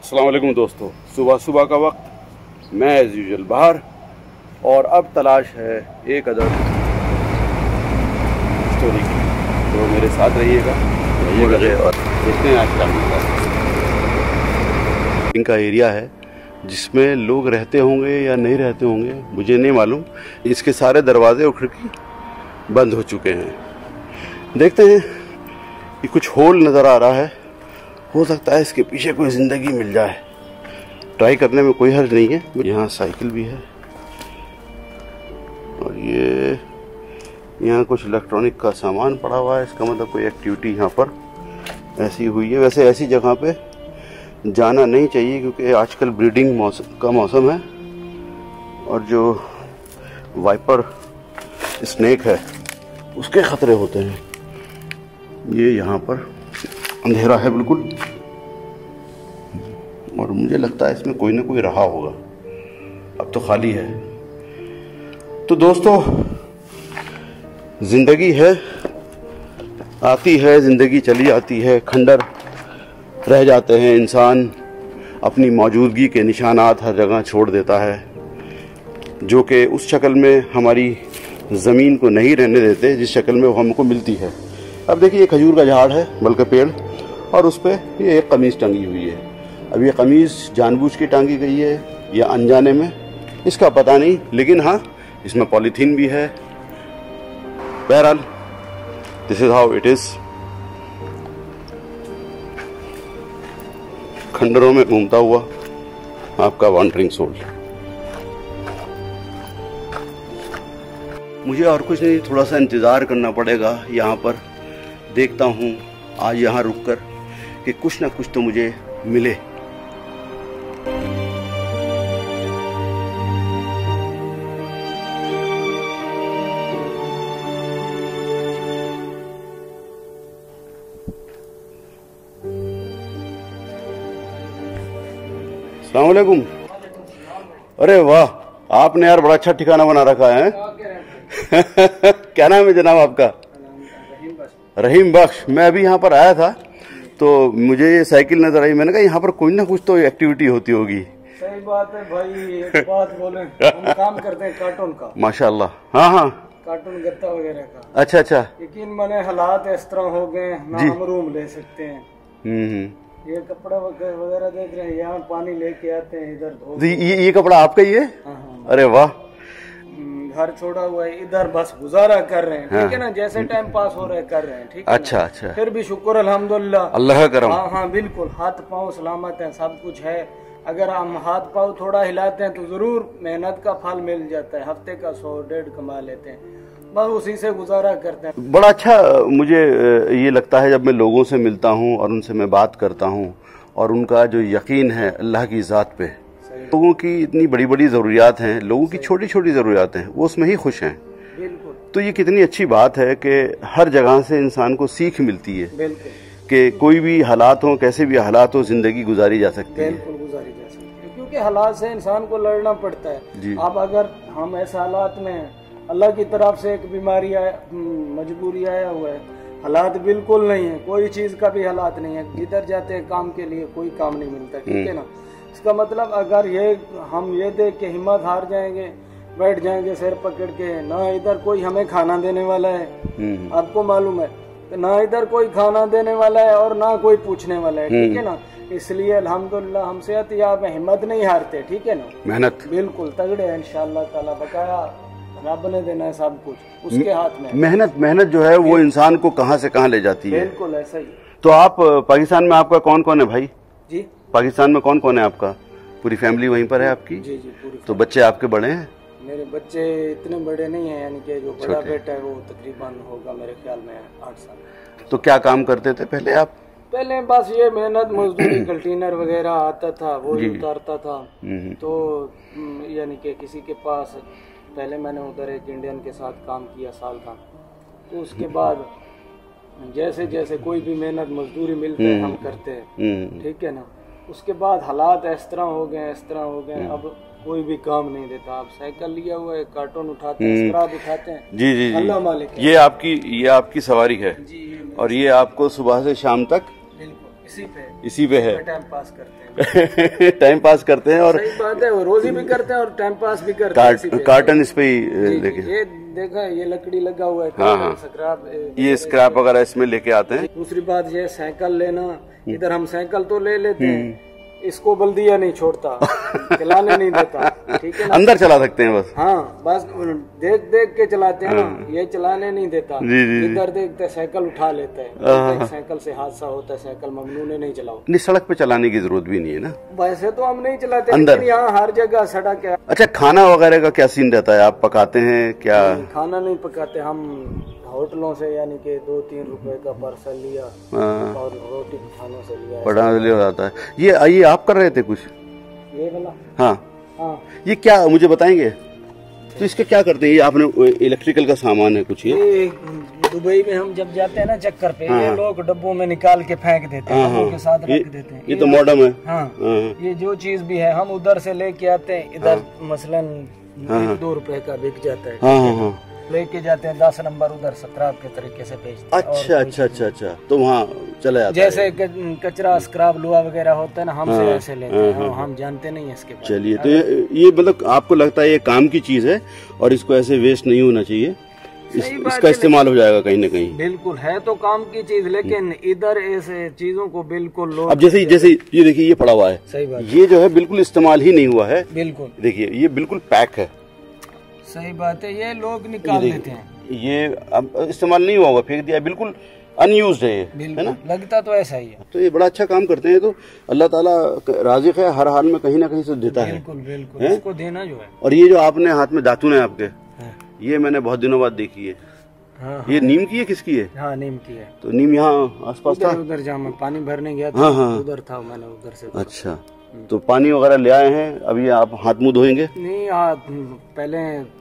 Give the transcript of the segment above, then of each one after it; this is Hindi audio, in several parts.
अस्सलाम वालेकुम दोस्तों, सुबह सुबह का वक्त मैं एज़ यूजुअल बाहर और अब तलाश है एक अदर स्टोरी की। तो मेरे साथ रहिएगा और देखते हैं आज क्या मिलता है। इनका एरिया है जिसमें लोग रहते होंगे या नहीं रहते होंगे मुझे नहीं मालूम। इसके सारे दरवाजे और खिड़की बंद हो चुके हैं। देखते हैं कि कुछ होल नज़र आ रहा है, हो सकता है इसके पीछे कोई ज़िंदगी मिल जाए। ट्राई करने में कोई हर्ज नहीं है। यहाँ साइकिल भी है और ये यहाँ कुछ इलेक्ट्रॉनिक का सामान पड़ा हुआ है। इसका मतलब कोई एक्टिविटी यहाँ पर ऐसी हुई है। वैसे ऐसी जगह पे जाना नहीं चाहिए क्योंकि आजकल ब्रीडिंग का मौसम है और जो वाइपर स्नेक है उसके ख़तरे होते हैं। ये यहाँ पर अंधेरा है बिल्कुल और मुझे लगता है इसमें कोई ना कोई रहा होगा। अब तो खाली है। तो दोस्तों, ज़िंदगी है, आती है ज़िंदगी, चली आती है, खंडर रह जाते हैं। इंसान अपनी मौजूदगी के निशानात हर जगह छोड़ देता है जो कि उस शक्ल में हमारी ज़मीन को नहीं रहने देते जिस शक्ल में वो हमको मिलती है। अब देखिए, ये खजूर का झाड़ है, बल्कि पेड़, और उस पर ये एक कमीज़ टंगी हुई है। अब ये कमीज़ जानबूझ के टांगी गई है या अनजाने में, इसका पता नहीं, लेकिन हाँ इसमें पॉलीथीन भी है। बहरहाल this is how it is. खंडरों में घूमता हुआ आपका वॉन्डरिंग सोल। मुझे और कुछ नहीं, थोड़ा सा इंतज़ार करना पड़ेगा यहाँ पर। देखता हूँ आज यहाँ रुककर कि कुछ ना कुछ तो मुझे मिले। अस्सलाम वालेकुम। अरे वाह, आपने यार बड़ा अच्छा ठिकाना बना रखा है। क्या नाम है जनाब आपका? रहीम बख्श। मैं अभी यहाँ पर आया था तो मुझे ये साइकिल नजर आई। मैंने कहा यहाँ पर कोई ना कुछ तो एक्टिविटी होती होगी। सही बात है भाई, एक बात बोले, हम काम करते हैं कार्टून का। माशाल्लाह। हाँ हाँ, कार्टून गत्ता वगैरह का। अच्छा अच्छा। यकीन माने हालात इस तरह हो गए ना, हम रूम ले सकते हैं। ये कपड़ा वगैरह देख रहे हैं, यहाँ पानी लेके आते हैं, इधर धो। ये कपड़ा आपका ही है? हाँ। अरे वाह। घर छोड़ा हुआ है, इधर बस गुजारा कर रहे हैं। ठीक है ना, जैसे टाइम पास हो रहा है कर रहे हैं। ठीक है। अच्छा अच्छा। फिर भी शुक्र अल्हम्दुलिल्लाह, अल्लाह का करम। हाँ बिल्कुल, हाथ पाँव सलामत है, सब कुछ है। अगर हम हाथ पाँव थोड़ा हिलाते हैं तो जरूर मेहनत का फल मिल जाता है। हफ्ते का 100-150 कमा लेते हैं, बस उसी से गुजारा करते हैं। बड़ा अच्छा मुझे ये लगता है जब मैं लोगों से मिलता हूँ और उनसे मैं बात करता हूँ और उनका जो यकीन है अल्लाह की ज़ात पे। लोगों की इतनी बड़ी बड़ी ज़रूरियात हैं, लोगों की छोटी छोटी ज़रूरियात हैं, वो उसमें ही खुश हैं। बिल्कुल। तो ये कितनी अच्छी बात है कि हर जगह से इंसान को सीख मिलती है। बिल्कुल। कि कोई भी हालात हो, कैसे भी हालात हो, जिंदगी गुजारी जा सकती है। बिल्कुल गुजारी जा सकती है, क्योंकि हालात से इंसान को लड़ना पड़ता है। अब अगर हम ऐसे हालात में, अल्लाह की तरफ से एक बीमारी आया, मजबूरी आया हुआ है, हालात बिल्कुल नहीं है, कोई चीज का भी हालात नहीं है, जिधर जाते हैं काम के लिए कोई काम नहीं मिलता। ठीक है ना, इसका मतलब अगर हम ये देख के हिम्मत हार जाएंगे, बैठ जाएंगे सिर पकड़ के, ना इधर कोई हमें खाना देने वाला है, आपको मालूम है, तो ना इधर कोई खाना देने वाला है और ना कोई पूछने वाला है। ठीक है ना, इसलिए अल्हम्दुलिल्लाह हम सेहतयाब हैं, हिम्मत नहीं हारते। ठीक है ना, मेहनत बिल्कुल तगड़े हैं इंशाअल्लाह ताला। बकाया रब ने देना है सब कुछ, उसके हाथ में। मेहनत जो है वो इंसान को कहाँ से कहाँ ले जाती है। बिल्कुल ऐसा ही। तो आप पाकिस्तान में आपका कौन कौन है भाई? जी, पाकिस्तान में कौन कौन है आपका? पूरी फैमिली वहीं पर है आपकी? जी जी, पूरी। तो बच्चे आपके बड़े हैं? मेरे बच्चे इतने बड़े नहीं हैं, यानी कि जो बड़ा बेटा है वो तकरीबन होगा मेरे ख्याल में 8 साल। तो क्या काम करते थे पहले आप? पहले बस ये मेहनत मजदूरी, कंटेनर वगैरह आता था, वो ही उतारता था। तो यानी कि किसी के पास, पहले मैंने उधर एक इंडियन के साथ काम किया साल का, तो उसके बाद जैसे जैसे कोई भी मेहनत मजदूरी मिलती है हम करते हैं। ठीक है ना, उसके बाद हालात इस तरह हो गए, अब कोई भी काम नहीं देता। आप साइकिल लिया हुआ है, कार्टून उठाते हैं, स्क्रैप उठाते हैं। जी जी अल्लाह मालिक। ये आपकी सवारी है। जी, और ये आपको सुबह से शाम तक इसी पे है, टाइम पास करते हैं। टाइम पास करते हैं और सही बात है, वो रोजी भी करते हैं और टाइम पास भी करते हैं। कार्टन इस पे ही देखिए, ये देखा, ये लकड़ी लगा हुआ है। हाँ, स्क्रैप, ये स्क्रैप वगैरह इसमें लेके आते हैं। दूसरी बात ये साइकिल लेना, इधर हम साइकिल तो ले लेते हैं, इसको बल्दिया नहीं छोड़ता, चलाने नहीं देता, ठीक है ना। अंदर चला सकते हैं बस, हाँ बस देख देख के चलाते हैं ना, ये चलाने नहीं देता। इधर देखते साइकिल उठा लेते हैं, साइकिल से हादसा होता है, साइकिल ममनू ने नहीं चलाओ। नहीं, सड़क पे चलाने की जरूरत भी नहीं है ना, वैसे तो हम नहीं चलाते, लेकिन यहाँ हर जगह सड़क है। अच्छा, खाना वगैरह का क्या सीन रहता है, आप पकाते हैं क्या? खाना नहीं पकाते हम, होटलों से यानी कि 2-3 रुपए का पार्सल लिया और रोटी खानों से लिया, पढ़ा लिया जाता है। ये आप कर रहे थे कुछ, ये वाला? हाँ, ये क्या मुझे बताएंगे? तो इसके क्या करते हैं? ये आपने इलेक्ट्रिकल का सामान है कुछ? ये दुबई में हम जब जाते हैं ना चक्कर पे, ये लोग डब्बों में निकाल के फेंक देते हैं, डब्बों के साथ रख देते हैं। ये तो मॉडर्न है। हाँ, ये जो चीज भी है हम उधर से लेके आते हैं, इधर मसलन 2 रुपए का बिक जाता है, लेके जाते हैं 10 नंबर, उधर 17 के तरीके से बेचते हैं। अच्छा, तो वहाँ चले जाते हैं। जैसे कचरा स्क्रैप लोहा वगैरह होता है ना, हमसे ऐसे लेते हैं, हम जानते नहीं है इसके बारे में। चलिए, तो ये मतलब आपको लगता है ये काम की चीज है और इसको ऐसे वेस्ट नहीं होना चाहिए, इसका इस्तेमाल हो जाएगा कहीं ना कहीं। बिल्कुल है तो काम की चीज, लेकिन इधर ऐसे चीजों को बिल्कुल लोग, अब जैसे ये देखिए, ये पड़ा हुआ है, सही बात, ये जो है बिल्कुल इस्तेमाल ही नहीं हुआ है। बिल्कुल देखिए, ये बिल्कुल पैक है। सही बात है, ये लोग निकाल देते हैं, ये अब इस्तेमाल नहीं हुआ होगा, फेंक दिया, बिल्कुल अनयूज्ड है ये, है ना? लगता तो ऐसा ही है। तो ये बड़ा अच्छा काम करते हैं, तो अल्लाह ताला राज़िक है, हर हाल में कहीं ना कहीं से देता है। बिल्कुल इसको देना जो है। और ये जो आपने हाथ में दातुन है आपके, ये मैंने बहुत दिनों बाद देखी है। हाँ, ये नीम की है, किसकी है? हाँ, नीम की है। तो नीम यहाँ आसपास था? उधर जहाँ मैं पानी भरने गया था, उधर था, मैंने उधर से। अच्छा, तो पानी वगैरह ले आए हैं, अभी आप हाथ मुंह धोएंगे? नहीं, पहले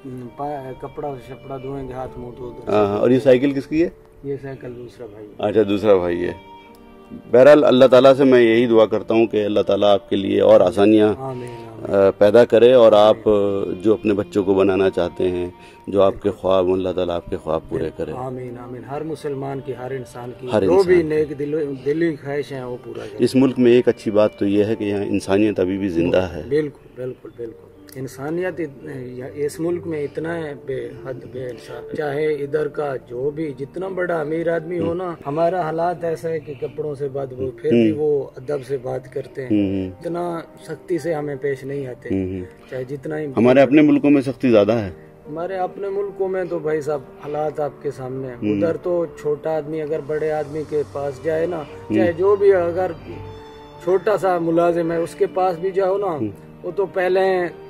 कपड़ा शपड़ा धोएंगे, हाथ मुंह धो। और ये साइकिल किसकी है? ये साइकिल दूसरा भाई। अच्छा, दूसरा भाई है। बहरहाल अल्लाह ताला से मैं यही दुआ करता हूँ कि अल्लाह ताला आपके लिए और आसानियाँ पैदा करे, और आप जो अपने बच्चों को बनाना चाहते हैं, जो आपके ख्वाब, अल्लाह ताला आपके ख्वाब पूरे करे। आमीन आमीन। हर मुसलमान की, हर इंसान की जो भी नेक दिली ख्वाहिश है वो पूरा करे। इस मुल्क में एक अच्छी बात तो ये है कि यहाँ इंसानियत अभी भी जिंदा है। बिल्कुल बिल्कुल बिल्कुल, इंसानियत इस मुल्क में इतना है बेहद बेइंसाफ। चाहे इधर का जो भी जितना बड़ा अमीर आदमी हो ना, हमारा हालात ऐसा है कि कपड़ों से बात, वो फिर भी वो अदब से बात करते हैं, इतना सख्ती से हमें पेश नहीं आते। चाहे जितना ही, हमारे अपने मुल्कों में सख्ती ज्यादा है। हमारे अपने मुल्कों में तो भाई साहब हालात आपके सामने है। उधर तो छोटा आदमी अगर बड़े आदमी के पास जाए ना, चाहे जो भी, अगर छोटा सा मुलाजिम है उसके पास भी जाओ ना, वो तो पहले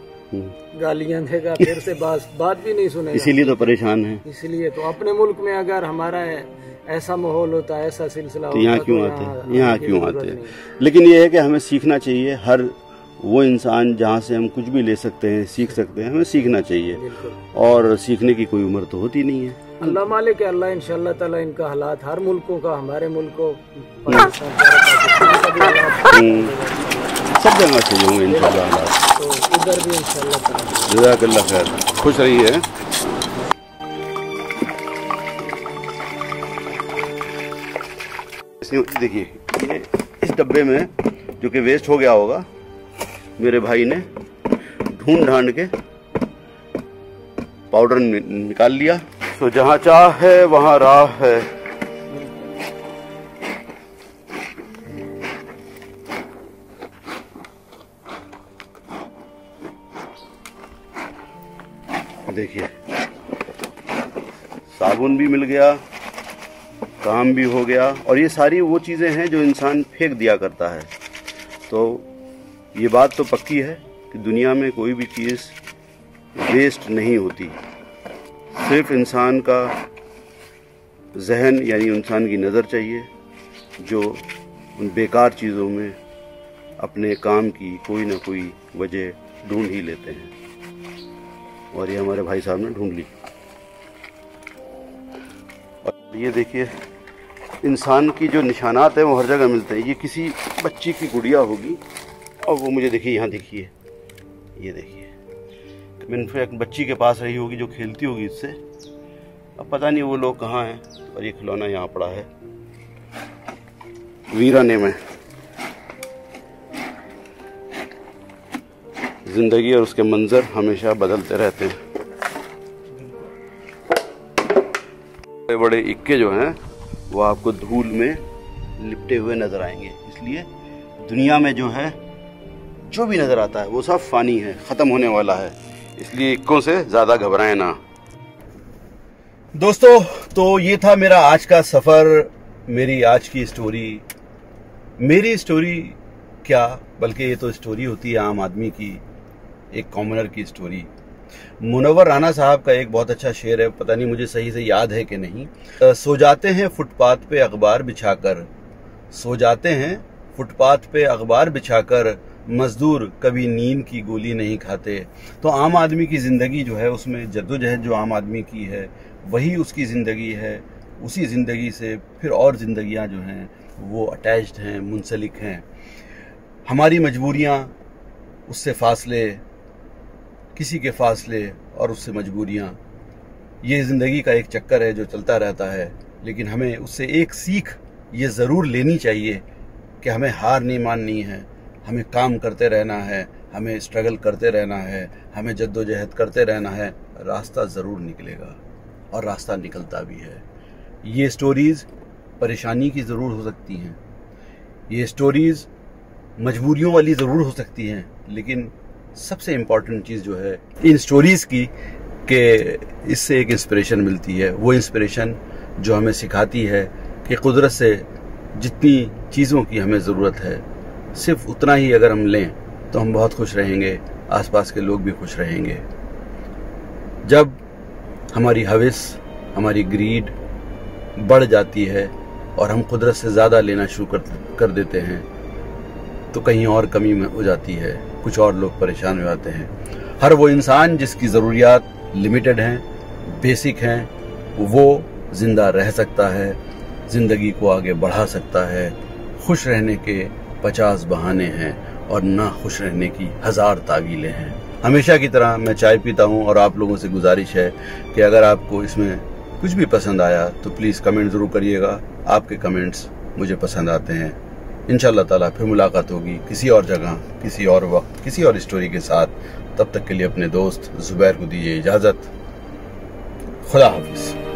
गालियां देगा, फिर से बात भी नहीं सुनेगा। इसीलिए तो परेशान है। इसीलिए तो अपने मुल्क में अगर हमारा ऐसा माहौल होता है, ऐसा सिलसिला होता, यहाँ क्यों आते? यहाँ क्यों आते? लेकिन ये है कि हमें सीखना चाहिए। हर वो इंसान जहाँ से हम कुछ भी ले सकते हैं, सीख सकते हैं, हमें सीखना चाहिए, और सीखने की कोई उम्र तो होती नहीं है। अल्लाह मालिक है, अल्लाह इंशाअल्लाह ताला इनका हालात हर मुल्कों का, हमारे मुल्क को, सब जगह सही होंगे इंशाअल्लाह हालात, तो इधर भी इंशाअल्लाह। जज़ाकल्लाह खैर, खुश रहिए। देखिए, ये इस डब्बे में जो कि वेस्ट हो गया होगा, मेरे भाई ने ढूंढ ढांड के पाउडर निकाल लिया। तो जहाँ चाह है वहाँ राह है। देखिए, साबुन भी मिल गया, काम भी हो गया, और ये सारी वो चीज़ें हैं जो इंसान फेंक दिया करता है। तो ये बात तो पक्की है कि दुनिया में कोई भी चीज़ वेस्ट नहीं होती। सिर्फ इंसान का जहन यानी इंसान की नज़र चाहिए, जो उन बेकार चीज़ों में अपने काम की कोई ना कोई वजह ढूंढ ही लेते हैं, और ये हमारे भाई साहब ने ढूंढ ली। और ये देखिए, इंसान की जो निशानात है वो हर जगह मिलते हैं। ये किसी बच्ची की गुड़िया होगी, और वो मुझे देखिए, यहाँ देखिए, ये देखिए, इनफैक्ट बच्ची के पास रही होगी जो खेलती होगी इससे। अब पता नहीं वो लोग कहाँ हैं, और ये खिलौना यहाँ पड़ा है वीराने में। ज़िंदगी और उसके मंजर हमेशा बदलते रहते हैं। बड़े बड़े इक्के जो हैं वो आपको धूल में लिपटे हुए नज़र आएंगे। इसलिए दुनिया में जो है जो भी नज़र आता है वो सब फ़ानी है, ख़त्म होने वाला है। इसलिए इक्कों से ज़्यादा घबराएं ना। दोस्तों, तो ये था मेरा आज का सफ़र, मेरी आज की स्टोरी। मेरी स्टोरी क्या, बल्कि ये तो स्टोरी होती है आम आदमी की, एक कॉमनर की स्टोरी। मुनव्वर राना साहब का एक बहुत अच्छा शेर है, पता नहीं मुझे सही से याद है कि नहीं। सो जाते हैं फुटपाथ पे अखबार बिछाकर, सो जाते हैं फुटपाथ पे अखबार बिछाकर, मजदूर कभी नींद की गोली नहीं खाते। तो आम आदमी की ज़िंदगी जो है उसमें जद्दोजहद जो आम आदमी की है वही उसकी ज़िंदगी है। उसी ज़िंदगी से फिर और ज़िंदगियां जो हैं वो अटैच्ड हैं, मुंसलिक हैं। हमारी मजबूरियां, उससे फासले, किसी के फासले और उससे मजबूरियां, ये ज़िंदगी का एक चक्कर है जो चलता रहता है। लेकिन हमें उससे एक सीख ये ज़रूर लेनी चाहिए कि हमें हार नहीं माननी है, हमें काम करते रहना है, हमें स्ट्रगल करते रहना है, हमें जद्दोजहद करते रहना है। रास्ता ज़रूर निकलेगा और रास्ता निकलता भी है। ये स्टोरीज़ परेशानी की ज़रूर हो सकती हैं, ये स्टोरीज़ मजबूरियों वाली ज़रूर हो सकती हैं, लेकिन सबसे इम्पॉर्टेंट चीज़ जो है इन स्टोरीज़ की कि इससे एक इंस्पिरेशन मिलती है। वो इंस्पिरेशन जो हमें सिखाती है कि कुदरत से जितनी चीज़ों की हमें ज़रूरत है सिर्फ उतना ही अगर हम लें तो हम बहुत खुश रहेंगे, आसपास के लोग भी खुश रहेंगे। जब हमारी हविस, हमारी ग्रीड बढ़ जाती है और हम कुदरत से ज़्यादा लेना शुरू कर देते हैं तो कहीं और कमी में हो जाती है, कुछ और लोग परेशान हो जाते हैं। हर वो इंसान जिसकी ज़रूरियात लिमिटेड हैं, बेसिक हैं, वो ज़िंदा रह सकता है, ज़िंदगी को आगे बढ़ा सकता है। खुश रहने के 50 बहाने हैं और ना खुश रहने की 1000 तावीलें हैं। हमेशा की तरह मैं चाय पीता हूँ और आप लोगों से गुजारिश है कि अगर आपको इसमें कुछ भी पसंद आया तो प्लीज़ कमेंट ज़रूर करिएगा। आपके कमेंट्स मुझे पसंद आते हैं। इंशाअल्लाह ताला फिर मुलाकात होगी किसी और जगह, किसी और वक्त, किसी और स्टोरी के साथ। तब तक के लिए अपने दोस्त ज़ुबैर को दीजिए इजाज़त। खुदा हाफिज़।